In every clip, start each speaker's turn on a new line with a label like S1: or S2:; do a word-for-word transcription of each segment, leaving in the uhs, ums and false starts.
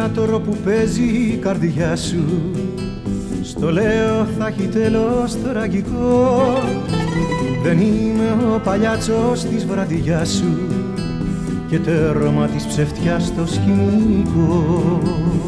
S1: θάνατο που παίζει η καρδιά σου, στο λέω θα έχει τέλος τραγικό. Δεν είμαι ο παλιάτσος της βραδιάς σου και τέρμα της ψευτιάς στο σκηνικό.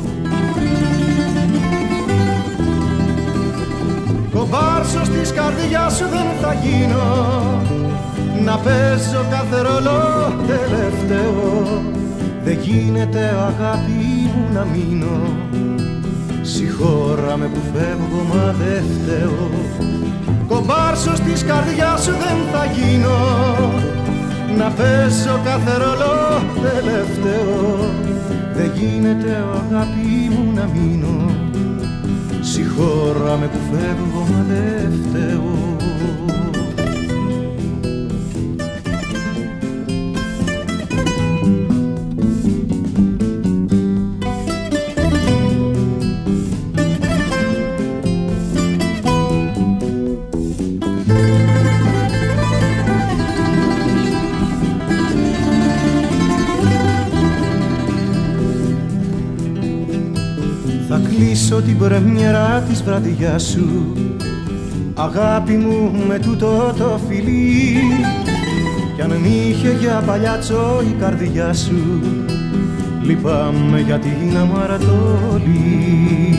S1: Κομπάρσος της καρδιάς σου δεν θα γίνω, να παίζω κάθε ρόλο τελευταίο. Δεν γίνεται αγάπη μου να μείνω, συγχώρα με που φεύγω μα δεν φταίω. Κομπάρσος της καρδιάς σου δεν θα γίνω, να παίζω κάθε ρόλο τελευταίο. Δεν γίνεται αγάπη μου να μείνω, συγχώρα με που φεύγω μα δεν φταίω. Θα κλείσω την πρεμιέρα της βραδιάς σου, αγάπη μου, με τούτο το φιλί. Κι αν μ' είχε για παλιάτσο η καρδιά σου, λυπάμαι γιατί είναι αμαρατόλη.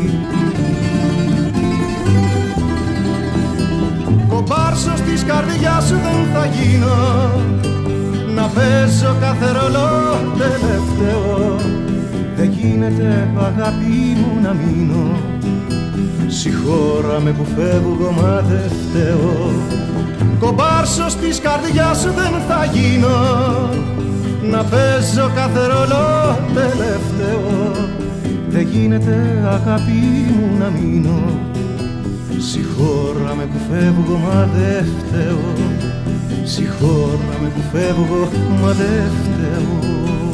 S1: Κομπάρσος της καρδιάς σου δεν θα γίνω, να παίζω κάθε ρόλο τελευταίο. Δεν γίνεται αγάπη μου να μείνω, συγχώρα με που φεύγω μα δεν φταίω. Κομπάρσος της καρδιάς σου δεν θα γίνω, να παίζω κάθε ρόλο τελευταίο. Δεν γίνεται αγάπη μου να μείνω, συγχώρα με που φεύγω μα δεν φταίω. Συγχώρα με που φεύγω μα δεν φταίω.